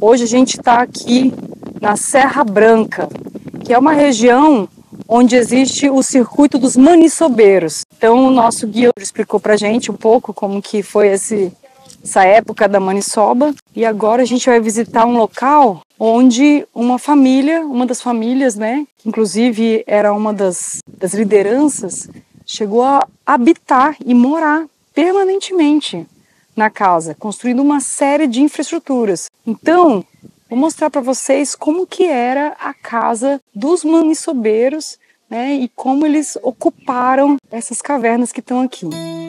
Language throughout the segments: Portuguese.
Hoje a gente está aqui na Serra Branca, que é uma região onde existe o circuito dos maniçobeiros. Então o nosso guia explicou pra gente um pouco como que foi essa época da maniçoba. E agora a gente vai visitar um local onde uma das famílias, né, inclusive era uma das lideranças, chegou a habitar e morar permanentemente na casa, construindo uma série de infraestruturas. Então, vou mostrar para vocês como que era a casa dos maniçobeiros, né, e como eles ocuparam essas cavernas que estão aqui.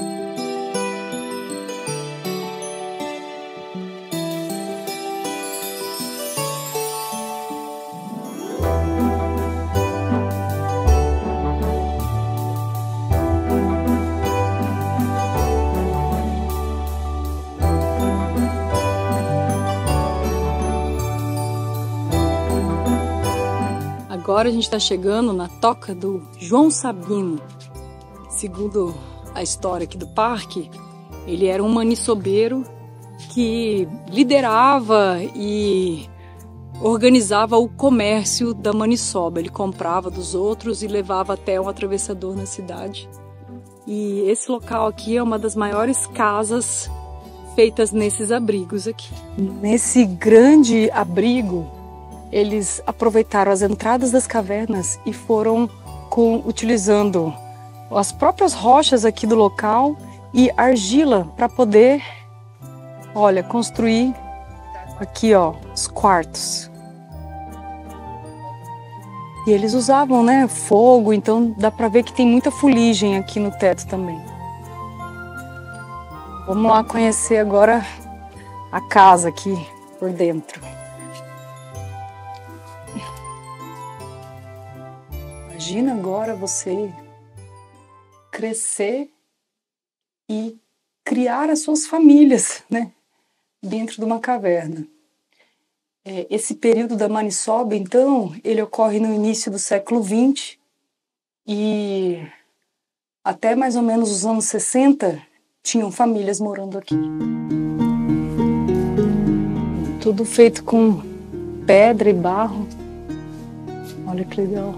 Agora a gente está chegando na toca do João Sabino. Segundo a história aqui do parque, ele era um maniçobeiro que liderava e organizava o comércio da maniçoba. Ele comprava dos outros e levava até um atravessador na cidade. E esse local aqui é uma das maiores casas feitas nesses abrigos aqui. Nesse grande abrigo, eles aproveitaram as entradas das cavernas e foram utilizando as próprias rochas aqui do local e argila para poder, olha, construir aqui, ó, os quartos. E eles usavam, né, fogo, então dá para ver que tem muita fuligem aqui no teto também. Vamos lá conhecer agora a casa aqui por dentro. Imagina agora você crescer e criar as suas famílias, né, dentro de uma caverna. Esse período da maniçoba, então, ele ocorre no início do século XX e até mais ou menos os anos 60 tinham famílias morando aqui. Tudo feito com pedra e barro. Olha que legal.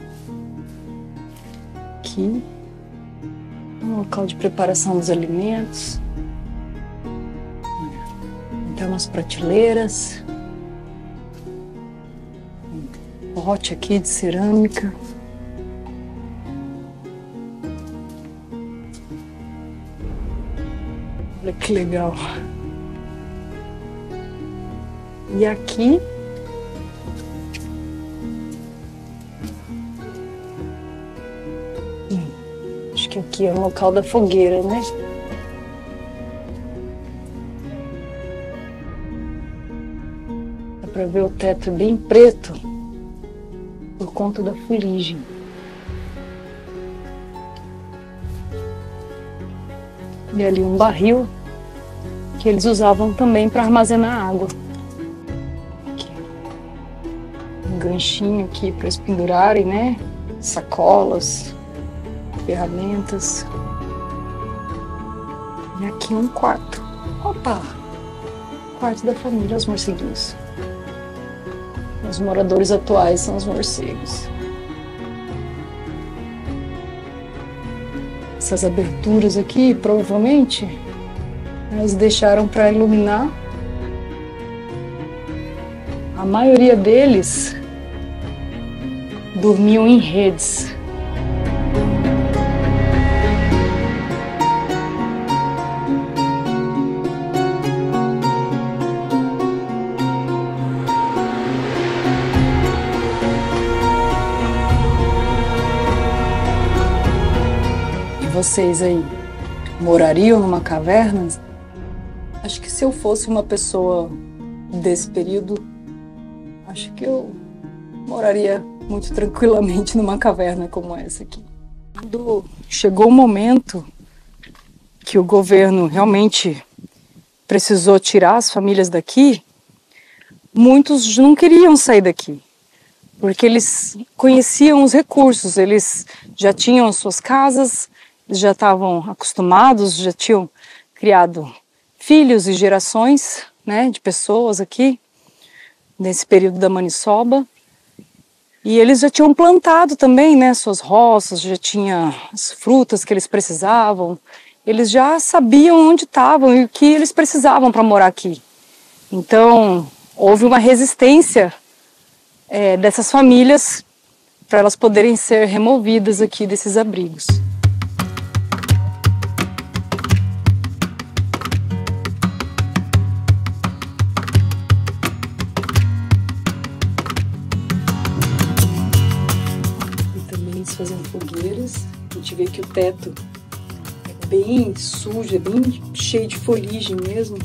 Aqui, um local de preparação dos alimentos. Tem umas prateleiras. Um pote aqui de cerâmica. Olha que legal. E aqui acho que aqui é o local da fogueira, né? Dá pra ver o teto bem preto por conta da fuligem. E ali um barril que eles usavam também para armazenar água. Aqui. Um ganchinho aqui para eles pendurarem, né? Sacolas, ferramentas. E aqui um quarto. Opa! Quarto da família, os morceguinhos. Os moradores atuais são os morcegos. Essas aberturas aqui, provavelmente, eles deixaram para iluminar. A maioria deles dormiam em redes. Vocês aí morariam numa caverna? Acho que se eu fosse uma pessoa desse período, acho que eu moraria muito tranquilamente numa caverna como essa aqui. Quando chegou o momento que o governo realmente precisou tirar as famílias daqui, muitos não queriam sair daqui, porque eles conheciam os recursos, eles já tinham as suas casas, eles já estavam acostumados, já tinham criado filhos e gerações, né, de pessoas aqui. nesse período da maniçoba. E eles já tinham plantado também, né, suas roças, já tinha as frutas que eles precisavam. Eles já sabiam onde estavam e o que eles precisavam para morar aqui. Então, houve uma resistência dessas famílias para elas poderem ser removidas aqui desses abrigos. Fazendo fogueiras, a gente vê que o teto é bem sujo, é bem cheio de fuligem mesmo.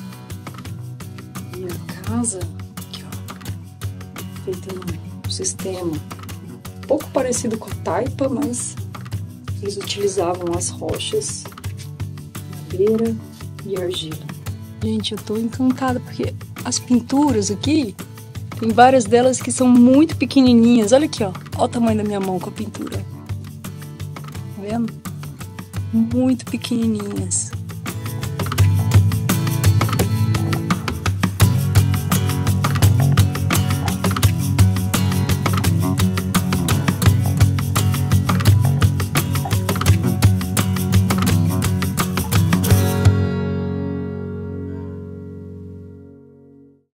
E a casa, aqui ó, feita num sistema um pouco parecido com a taipa, mas eles utilizavam as rochas, madeira e argila. Gente, eu tô encantada porque as pinturas aqui, tem várias delas que são muito pequenininhas. Olha aqui, ó. Olha o tamanho da minha mão com a pintura. Tá vendo? Muito pequenininhas.